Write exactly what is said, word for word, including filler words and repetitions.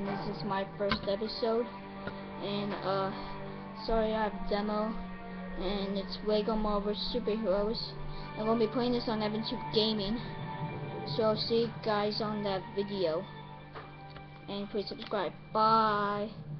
this is my first episode, and uh, sorry I have a demo, and it's Lego Marvel Superheroes. I'm gonna be playing this on EvanTube Gaming, so I'll see you guys on that video, and please subscribe. Bye.